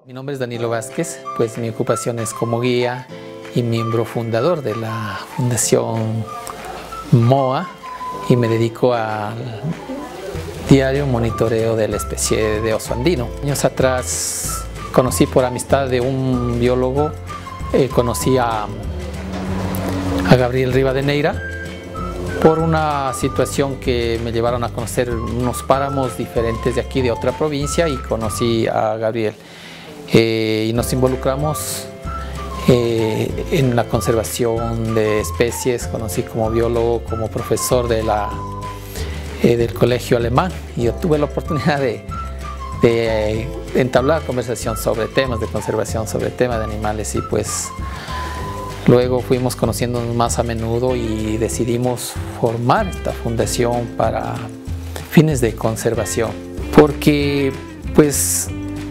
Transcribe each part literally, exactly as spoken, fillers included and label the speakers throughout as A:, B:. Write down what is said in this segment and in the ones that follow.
A: Mi nombre es Danilo Vázquez, pues mi ocupación es como guía y miembro fundador de la Fundación MOA y me dedico al diario monitoreo de la especie de oso andino. Años atrás conocí por amistad de un biólogo, eh, conocí a, a Gabriel Rivadeneira por una situación que me llevaron a conocer unos páramos diferentes de aquí, de otra provincia, y conocí a Gabriel. Eh, y nos involucramos eh, en la conservación de especies. Conocí como biólogo, como profesor de la, eh, del colegio alemán, y yo tuve la oportunidad de, de entablar conversación sobre temas de conservación, sobre temas de animales, y pues luego fuimos conociéndonos más a menudo y decidimos formar esta fundación para fines de conservación, porque pues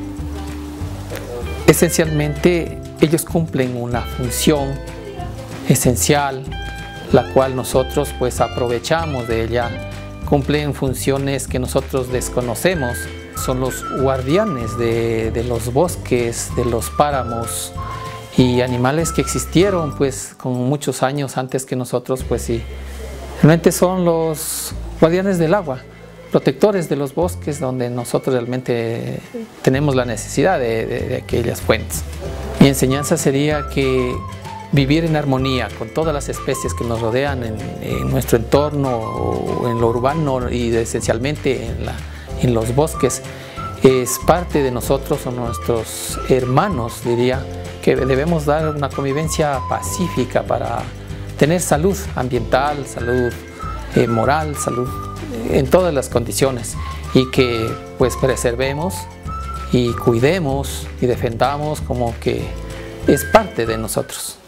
A: esencialmente ellos cumplen una función esencial, la cual nosotros pues aprovechamos de ella. Cumplen funciones que nosotros desconocemos. Son los guardianes de, de los bosques, de los páramos, y animales que existieron pues con muchos años antes que nosotros, pues sí. Realmente son los guardianes del agua, protectores de los bosques donde nosotros realmente tenemos la necesidad de, de, de aquellas fuentes. Mi enseñanza sería que vivir en armonía con todas las especies que nos rodean en, en nuestro entorno o en lo urbano, y esencialmente en, la, en los bosques, es parte de nosotros, o nuestros hermanos, diría, que debemos dar una convivencia pacífica para tener salud ambiental, salud eh, moral, salud en todas las condiciones, y que pues preservemos y cuidemos y defendamos como que es parte de nosotros.